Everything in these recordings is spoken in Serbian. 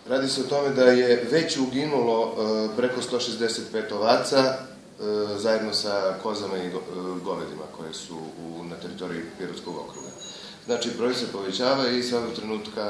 Radi se o tome da je već uginulo preko 165 ovaca zajedno sa kozama i govedima koje su na teritoriji Pirotskog okruga. Znači, broj se povećava i svakog trenutka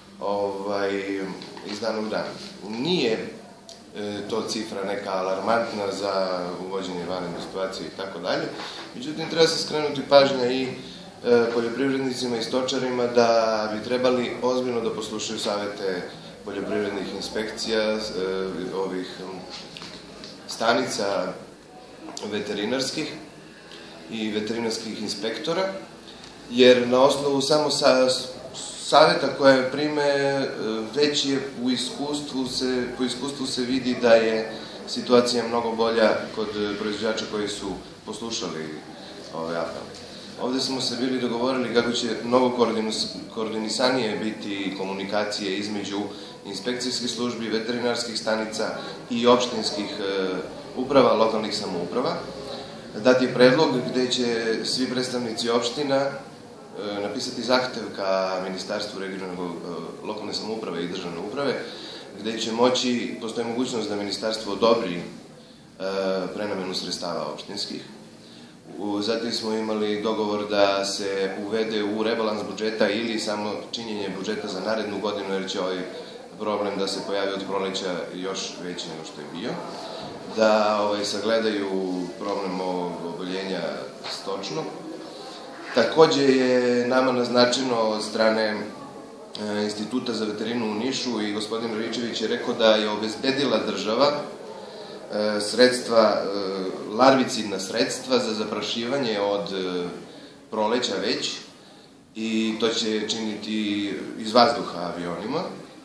iz dana u dan. Nije to cifra neka alarmantna za uvođenje vanredne situacije i tako dalje. Međutim, treba se skrenuti pažnja i poljoprivrednicima i stočarima da bi trebali ozbiljno da poslušaju savete poljoprivrednih inspekcija, ovih stanica veterinarskih i veterinarskih inspektora, jer na osnovu samo saveta koje prime već je po iskustvu se vidi da je situacija mnogo bolja kod proizvođača koji su poslušali ove apele. Ovde smo se bili dogovorili kako će mnogo koordinisanije biti komunikacije između inspekcijskih službi, veterinarskih stanica i opštinskih uprava, lokalnih samouprava. Dat je predlog gde će svi predstavnici opština napisati zahtev ka Ministarstvu lokalne samouprave i državne uprave, gde će moći, postoji mogućnost da Ministarstvo odobri prenamenu sredstava opštinskih. Zatim smo imali dogovor da se uvede u rebalans budžeta ili samo činjenje budžeta za narednu godinu, jer će ovaj problem da se pojavi od proleća još veći nego što je bio. Da sagledaju problem oboljenja stočnog. Takođe je nama naznačeno od strane Instituta za veterinu u Nišu i gospodin Radičević je rekao da je obezbedila država sredstva, larvicidna sredstva za zaprašivanje od proleća već, i to će činiti iz vazduha avionima,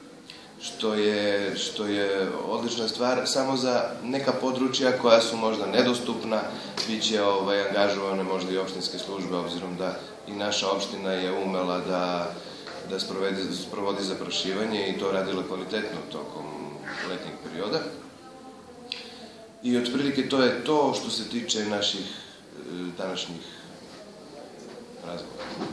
što je odlična stvar. Samo za neka područja koja su možda nedostupna biće angažovane možda i opštinske službe, obzirom da i naša opština je umela da sprovodi zaprašivanje i to radila kvalitetno tokom letnjeg perioda. I otprilike to je to što se tiče naših današnjih razgovora.